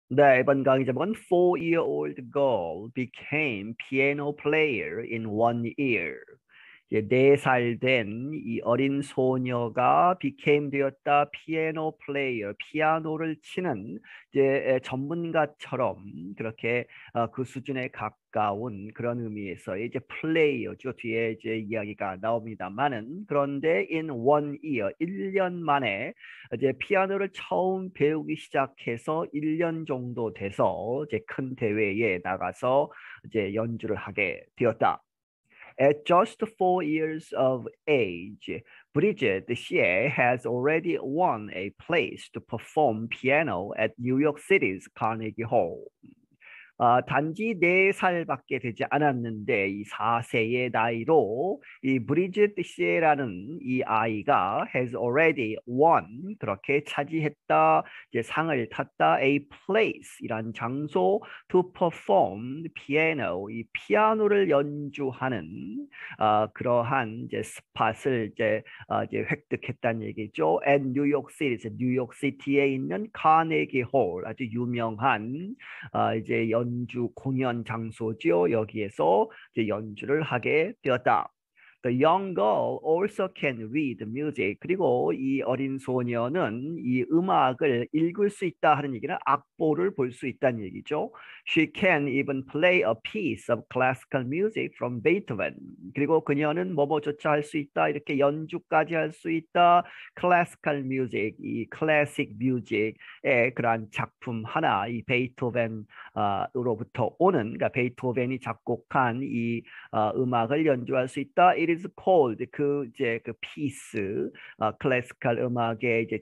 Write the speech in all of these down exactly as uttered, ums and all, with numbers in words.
네, 이번 강의 제목은 Four-year-old girl became piano player in one year. 이제 네 살 된 이 어린 소녀가 became 되었다 피아노 플레이어 피아노를 치는 이제 전문가처럼 그렇게 어, 그 수준에 가까운 그런 의미에서 이제 플레이어죠. 뒤에 이제 이야기가 나옵니다만은 그런데 in one year 일 년 만에 이제 피아노를 처음 배우기 시작해서 일 년 정도 돼서 이제 큰 대회에 나가서 이제 연주를 하게 되었다. At just four years of age, Bridget Shea has already won a place to perform piano at New York City's Carnegie Hall. 어, 단지 네 살밖에 되지 않았는데 이 네 세의 나이로 이 브리짓 시에라는 이 아이가 has already won 그렇게 차지했다 이제 상을 탔다 a place 이란 장소 to perform piano 이 피아노를 연주하는 어, 그러한 이제 스팟을 이제 어, 이제 획득했다는 얘기죠. at 뉴욕 시티 뉴욕 시티에 있는 카네기 홀 아주 유명한 아, 이제 연주 공연 장소죠. 여기에서 이제 연주를 하게 되었다. The young girl also can read music. 그리고 이 어린 소녀는 이 음악을 읽을 수 있다 하는 얘기는 악보를 볼 수 있다는 얘기죠. She can even play a piece of classical music from Beethoven. 그리고 그녀는 뭐뭐조차 할 수 있다. 이렇게 연주까지 할 수 있다. classical music, 이 classic music의 그러한 작품 하나, 이 베이토벤 어, 로부터 오는 그러니까 베이토벤이 작곡한 이 어, 음악을 연주할 수 있다. It is called 그 이제 그 피스 어, 클래시컬 음악의 이제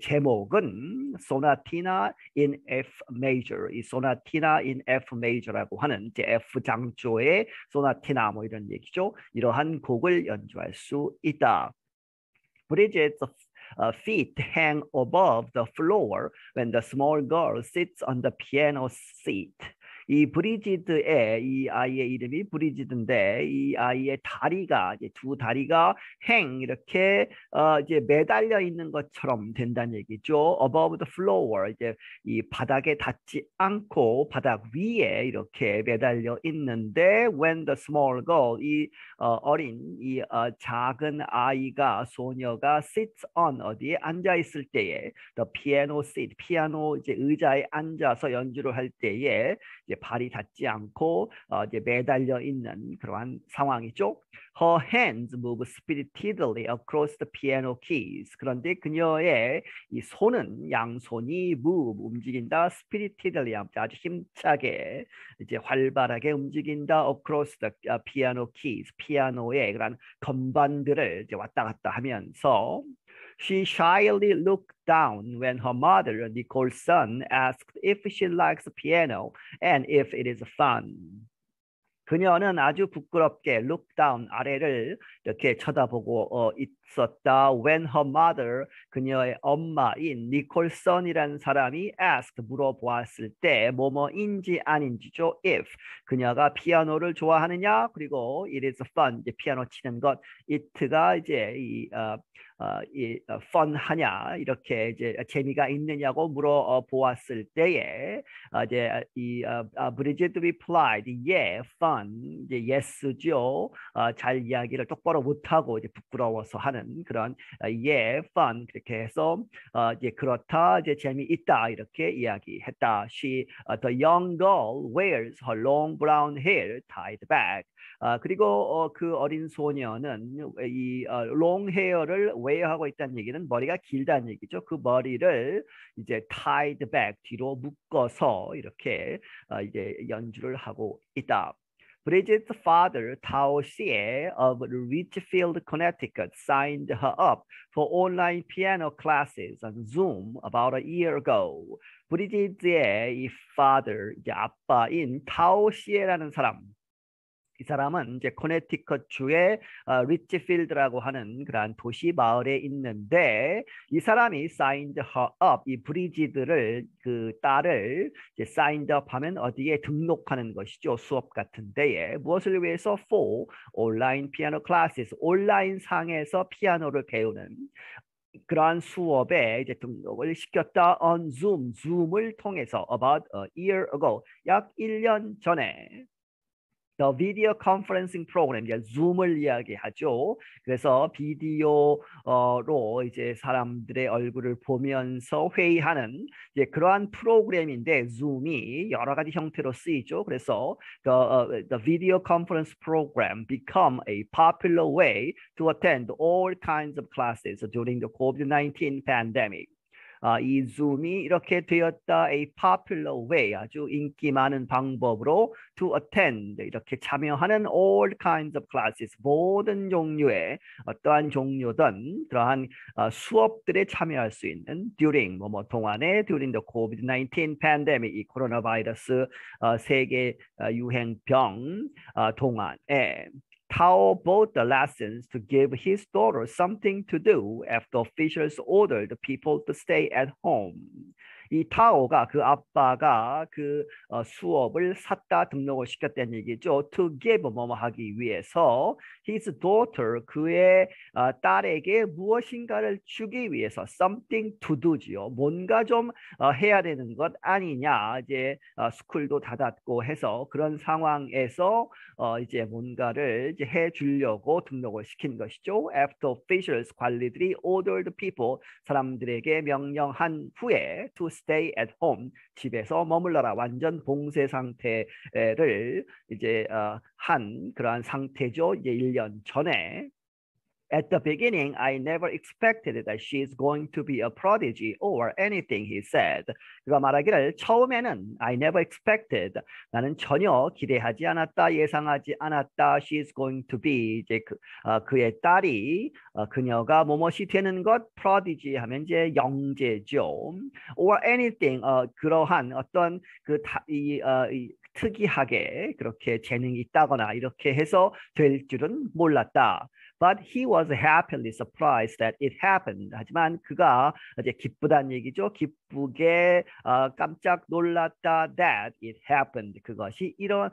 제목은 소나티나 in F major. 이 소나티나 in F major라고 하는 이제 F 장조의 소나티나 뭐 이런 얘기죠. 이러한 곡을 연주할 수 있다. Bridget's uh, feet hang above the floor when the small girl sits on the piano seat. 이 브리지드의 이 아이의 이름이 브리지드인데 이 아이의 다리가 이제 두 다리가 행 이렇게 어 이제 매달려 있는 것처럼 된다는 얘기죠. Above the floor 이제 이 바닥에 닿지 않고 바닥 위에 이렇게 매달려 있는데 when the small girl 이 어, 어린 이 어, 작은 아이가 소녀가 sits on 어디에 앉아 있을 때에 the piano seat 피아노 이제 의자에 앉아서 연주를 할 때에 이제 발이 닿지 않고 어, 이제 매달려 있는 그러한 상황이죠. Her hands move spiritedly across the piano keys. 그런데 그녀의 이 손은 양손이 move 움직인다. spiritedly 아주 힘차게 이제 활발하게 움직인다. across the piano keys 피아노의 그런 건반들을 이제 왔다 갔다 하면서 She shyly looked down when her mother, Nicole's son, asked if she likes piano and if it is fun. 그녀는 아주 부끄럽게 look down 아래를 이렇게 쳐다보고 어, 있었다. When her mother 그녀의 엄마인 니콜슨이라는 사람이 asked 물어보았을 때 뭐뭐인지 아닌지죠. If 그녀가 피아노를 좋아하느냐 그리고 it is fun 이제 피아노 치는 것 it가 이제 이 어, 어, 이 어, fun하냐 이렇게 이제 재미가 있느냐고 물어보았을 때에 어, 이제 이 어, 어, 브리짓 replied, yeah, fun. 이제 yes죠. 어, 잘 이야기를 똑바로 못하고 이제 부끄러워서 하는 그런 어, yeah, fun 그렇게 해서 어, 이제 그렇다, 이제 재미있다 이렇게 이야기했다. She, uh, the young girl wears her long brown hair tied back. 아, 그리고 어, 그 어린 소녀는 이 어, long hair를 wear하고 있다는 얘기는 머리가 길다는 얘기죠. 그 머리를 이제 tied back 뒤로 묶어서 이렇게 어, 이제 연주를 하고 있다. Bridget's father, Tao Xie of Richfield, Connecticut, signed her up for online piano classes on Zoom about a year ago. 브리짓의 이 father, 이제 아빠인 타오 시에라는 사람, 이 사람은 이제 코네티컷 주의 어, 리치필드라고 하는 그러한 도시 마을에 있는데 이 사람이 signed her up 이 브리지드를 그 딸을 이제 signed up 하면 어디에 등록하는 것이죠. 수업 같은 데에 무엇을 위해서 for 온라인 피아노 클래스 온라인 상에서 피아노를 배우는 그러한 수업에 이제 등록을 시켰다 on Zoom, Zoom을 통해서 about a year ago, 약 일 년 전에. The video conferencing program, 이제 줌을 이야기하죠. 그래서 비디오로 이제 사람들의 얼굴을 보면서 회의하는 이제 그러한 프로그램인데 줌이 여러 가지 형태로 쓰이죠. 그래서 the, uh, the video conference program become a popular way to attend all kinds of classes during the COVID nineteen pandemic. 아, 이 줌이 이렇게 되었다. A popular way, 아주 인기 많은 방법으로 to attend, 이렇게 참여하는 all kinds of classes, 모든 종류의 어떠한 종류든 그러한 어, 수업들에 참여할 수 있는 during, 뭐, 뭐 동안에 during the COVID nineteen pandemic, 이 코로나 바이러스 어, 세계 어, 유행병 어, 동안에 Tao bought the lessons to give his daughter something to do after officials ordered people to stay at home. 이 타오가 그 아빠가 그 어, 수업을 샀다 등록을 시켰다는 얘기죠. To give 뭐뭐 하기 위해서 his daughter 그의 어, 딸에게 무엇인가를 주기 위해서 something to do지요. 뭔가 좀 어, 해야 되는 것 아니냐. 이제 어, 스쿨도 닫았고 해서 그런 상황에서 어, 이제 뭔가를 이제 해 주려고 등록을 시킨 것이죠. After officials 관리들이 ordered people 사람들에게 명령한 후에 to stay at home 집에서 머물러라 완전 봉쇄 상태를 이제 어, 한 그러한 상태죠. 이제 일 년 전에. At the beginning, I never expected that she is going to be a prodigy or anything, he said. 그가 말하기를 처음에는 I never expected, 나는 전혀 기대하지 않았다, 예상하지 않았다. She is going to be, 이제 그, 어, 그의 딸이 어, 그녀가 뭐뭇이 되는 것, prodigy 하면 이제 영재죠. Or anything, 어, 그러한 어떤 그 다, 이, 어, 이, 특이하게 그렇게 재능이 있다거나 이렇게 해서 될 줄은 몰랐다. But he was happily surprised that it happened. 하지만 그가 이제 기쁘다는 얘기죠. 기쁘게 어, 깜짝 놀랐다 that it happened. 그것이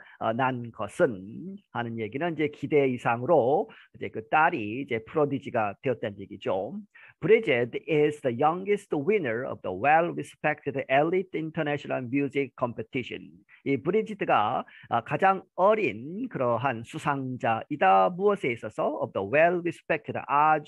일어난 것은 하는 얘기는 이제 기대 이상으로 이제 그 딸이 이제 프로디지가 되었다는 얘기죠. Bridget is the youngest winner of the well-respected Elite International Music Competition. 이 브리지트가 가장 어린 그러한 수상자이다. 무엇에 있어서 of the well-respected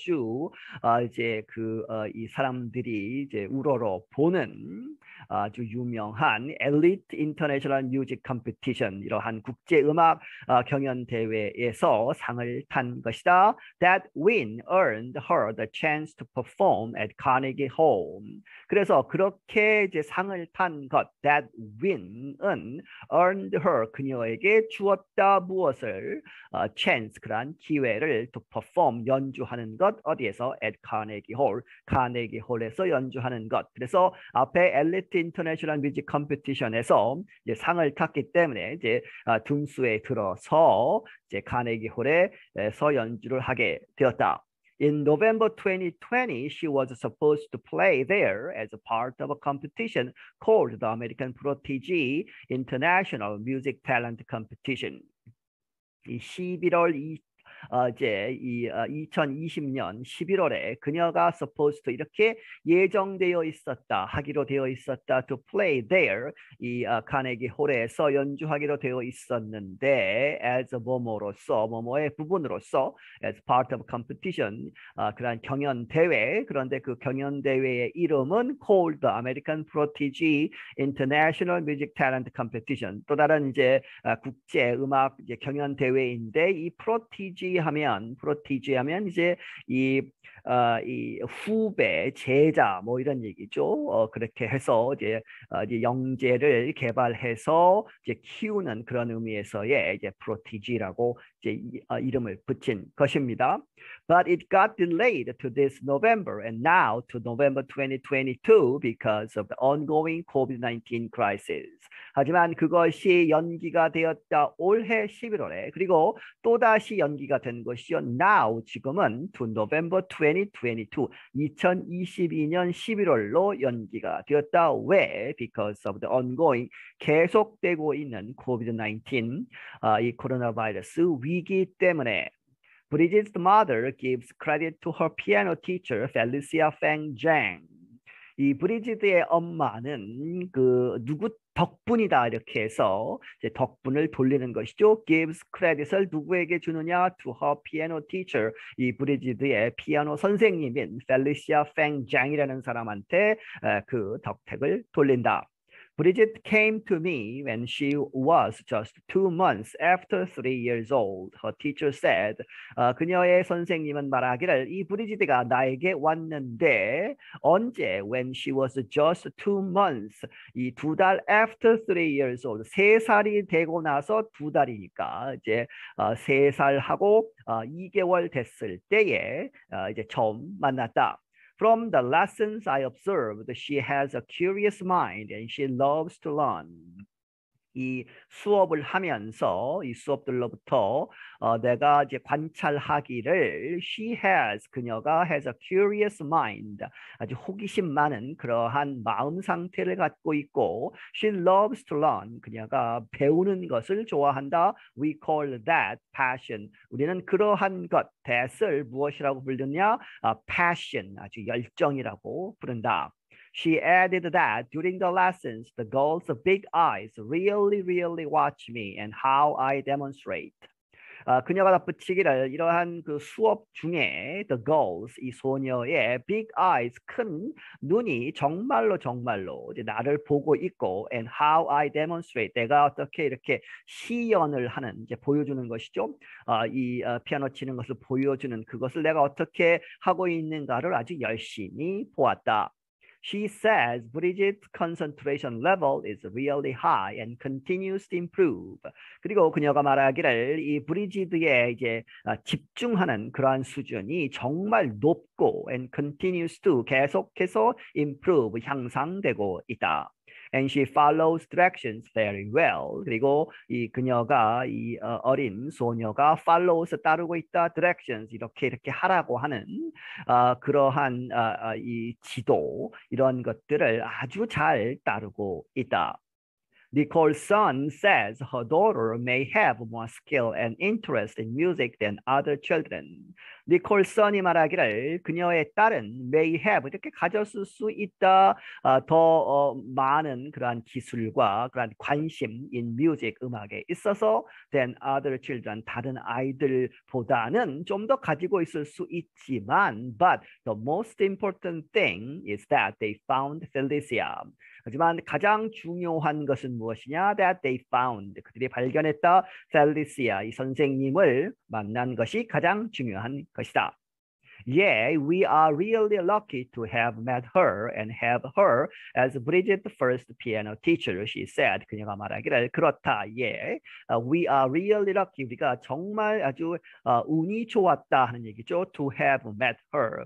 아주 어, 이제 그 이 어, 사람들이 이제 우러러 보는 아주 유명한 Elite International Music Competition 이러한 국제 음악 어, 경연 대회에서 상을 탄 것이다. That win earned her the chance to perform at Carnegie Hall. 그래서 그렇게 이제 상을 탄 것, that win은 earned her 그녀에게 주었다 무엇을 어, chance 그러한 기회를 to perform 연주하는 것 어디에서 at Carnegie Hall 카네기 홀에서 연주하는 것. 그래서 앞에 엘리트 인터내셔널 뮤직 컴피티션에서 이제 상을 탔기 때문에 이제 어, 등수에 들어서 이제 카네기 홀에서 연주를 하게 되었다. In November twenty twenty, she was supposed to play there as a part of a competition called the American Protege International Music Talent Competition. 이 십일월 이 어, 이제 이 어, 이천이십 년 십일월에 그녀가 supposed to 이렇게 예정되어 있었다 하기로 되어 있었다 to play there 이 어, 카네기 홀에서 연주하기로 되어 있었는데 as 뭐뭐로서 뭐뭐의 부분으로서 as part of competition 어, 그런 경연 대회 그런데 그 경연 대회의 이름은 called the American Protege International Music Talent Competition 또 다른 이제 어, 국제 음악 이제 경연 대회인데 이 프로티지 하면 프로티지 하면 이제 이, 어, 이 후배 제자 뭐 이런 얘기죠. 어, 그렇게 해서 이제, 어, 이제 영재를 개발해서 이제 키우는 그런 의미에서의 이제 프로티지라고 이제 이, 어, 이름을 붙인 것입니다. But it got delayed to this November and now to November twenty twenty-two because of the ongoing COVID nineteen crisis. 하지만 그것이 연기가 되었다 올해 십일월에 그리고 또다시 연기가 된 것이요. Now 지금은 to November twenty twenty-two 이천이십이 년 십일월로 연기가 되었다. 왜? Because of the ongoing 계속되고 있는 코비드 나인틴 아, 이 코로나 바이러스 위기 때문에 Bridget's mother gives credit to her piano teacher, Felicia Feng Zhang. 이 브리지드의 엄마는 그 누구 덕분이다 이렇게 해서 이제 덕분을 돌리는 것이죠. gives credit을 누구에게 주느냐? to her piano teacher. 이 브리지드의 피아노 선생님인 펠리시아 팽 장이라는 사람한테 그 덕택을 돌린다. Bridget came to me when she was just two months after three years old. Her teacher said, 어, 그녀의 선생님은 말하기를 이 브리지드가 나에게 왔는데 언제? When she was just two months. 이 두 달 after three years old. 세 살이 되고 나서 두 달이니까 이제 어, 세 살하고 어, 이 개월 됐을 때에 어, 이제 처음 만났다. From the lessons I observed, she has a curious mind and she loves to learn. 이 수업을 하면서 이 수업들로부터 어, 내가 이제 관찰하기를 she has 그녀가 has a curious mind 아주 호기심 많은 그러한 마음 상태를 갖고 있고 she loves to learn 그녀가 배우는 것을 좋아한다. We call that passion. 우리는 그러한 것 that을 무엇이라고 부르느냐? 아, passion 아주 열정이라고 부른다. She added that during the lessons, the girls of big eyes really, really watch me and how I demonstrate. 어, 그녀가 덧붙이기를 이러한 그 수업 중에 the girls, 이 소녀의 big eyes, 큰 눈이 정말로 정말로 이제 나를 보고 있고 and how I demonstrate, 내가 어떻게 이렇게 시연을 하는, 이제 보여주는 것이죠. 어, 이 어, 피아노 치는 것을 보여주는 그것을 내가 어떻게 하고 있는가를 아주 열심히 보았다. She says Bridget's concentration level is really high and continues to improve. 그리고 그녀가 말하기를 이 브리지드의 이제 집중하는 그러한 수준이 정말 높고 and continues to 계속해서 improve 향상되고 있다. And she follows directions very well. 그리고 이 그녀가 이 어, 어린 소녀가 follows 따르고 있다. directions 이렇게 이렇게 하라고 하는 어, 그러한 어, 어, 이 지도 이런 것들을 아주 잘 따르고 있다. Nicole's son says her daughter may have more skill and interest in music than other children. 니콜 son이 말하기를 그녀의 딸은 may have 이렇게 가졌을 수 있다. 어, 더 어, 많은 그러한 기술과 그러한 관심 in music 음악에 있어서 than other children 다른 아이들보다는 좀 더 가지고 있을 수 있지만 but the most important thing is that they found Felicia. 하지만 가장 중요한 것은 무엇이냐? That they found. 그들이 발견했다. Felicia, 이 선생님을 만난 것이 가장 중요한 것이다. Yeah, we are really lucky to have met her and have her as Bridget's first piano teacher, she said. 그녀가 말하기를 그렇다. Yeah, uh, we are really lucky. 우리가 정말 아주 uh, 운이 좋았다 하는 얘기죠. To have met her.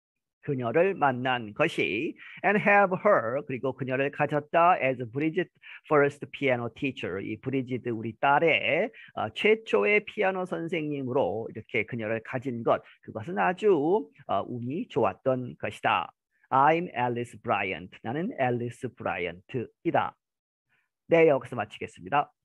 그녀를 만난 것이 and have her 그리고 그녀를 가졌다 as Bridget's first piano teacher 이 브리지드 우리 딸의 어, 최초의 피아노 선생님으로 이렇게 그녀를 가진 것 그것은 아주 어, 운이 좋았던 것이다. I'm Alice Bryant. 나는 앨리스 브라이언트이다. 네, 여기서 마치겠습니다.